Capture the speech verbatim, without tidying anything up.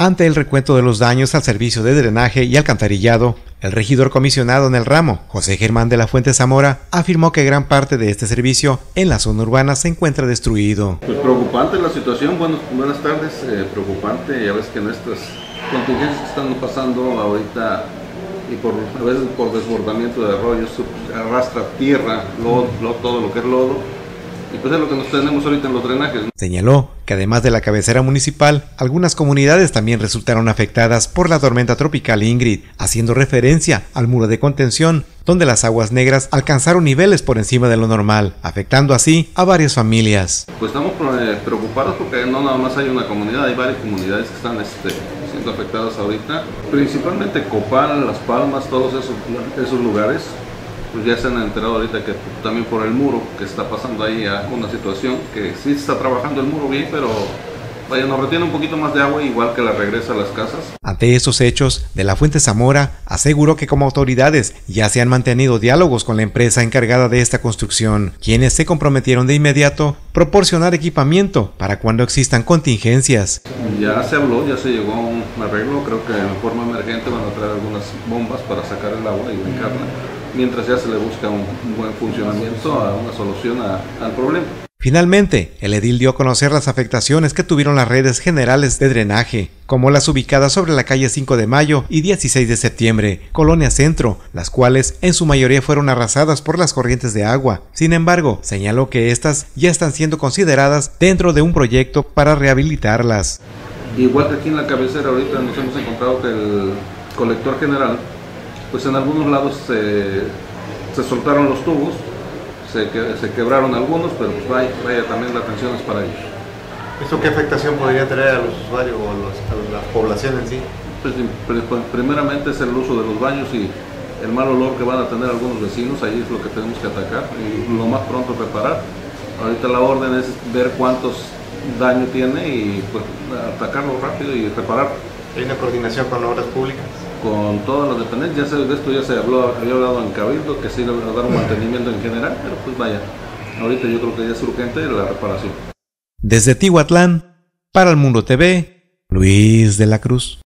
Ante el recuento de los daños al servicio de drenaje y alcantarillado, el regidor comisionado en el ramo, José Germán de la Fuente Zamora, afirmó que gran parte de este servicio en la zona urbana se encuentra destruido. Pues preocupante la situación, bueno, buenas tardes, eh, preocupante, ya ves que nuestras contingencias que están pasando ahorita y por, a veces por desbordamiento de arroyos, arrastra tierra, lodo, lodo, todo lo que es lodo. Y pues es lo que nos tenemos ahorita en los drenajes. Señaló que además de la cabecera municipal, algunas comunidades también resultaron afectadas por la tormenta tropical Ingrid, haciendo referencia al muro de contención, donde las aguas negras alcanzaron niveles por encima de lo normal, afectando así a varias familias. Pues estamos preocupados porque no nada más hay una comunidad, hay varias comunidades que están este, siendo afectadas ahorita, principalmente Copal, Las Palmas, todos esos, esos lugares. Pues ya se han enterado ahorita que también por el muro que está pasando ahí a una situación que sí está trabajando el muro bien, pero vaya, nos retiene un poquito más de agua igual que la regresa a las casas. Ante estos hechos, de la Fuente Zamora aseguró que como autoridades ya se han mantenido diálogos con la empresa encargada de esta construcción, quienes se comprometieron de inmediato proporcionar equipamiento para cuando existan contingencias. Ya se habló, ya se llegó a un arreglo, creo que en forma emergente van a traer algunas bombas para sacar el agua y brincarla, mientras ya se le busca un, un buen funcionamiento, a una solución a, al problema. Finalmente, el edil dio a conocer las afectaciones que tuvieron las redes generales de drenaje, como las ubicadas sobre la calle cinco de mayo y dieciséis de septiembre, Colonia Centro, las cuales en su mayoría fueron arrasadas por las corrientes de agua. Sin embargo, señaló que estas ya están siendo consideradas dentro de un proyecto para rehabilitarlas. Igual que aquí en la cabecera ahorita nos hemos encontrado que el colector general, pues en algunos lados se, se soltaron los tubos, se, que, se quebraron algunos, pero pues vaya, vaya, también la atención es para ellos. ¿Esto qué afectación podría traer a los usuarios o a, los, a la población en sí? Pues, primeramente es el uso de los baños y el mal olor que van a tener algunos vecinos, ahí es lo que tenemos que atacar y lo más pronto reparar. Ahorita la orden es ver cuántos daño tiene y pues atacarlo rápido y reparar. ¿Hay una coordinación con obras públicas? Con todas las dependencias, ya de esto ya se habló, había hablado en Cabildo, que sí le van a dar un mantenimiento en general, pero pues vaya, ahorita yo creo que ya es urgente la reparación. Desde Tihuatlán, para El Mundo T V, Luis de la Cruz.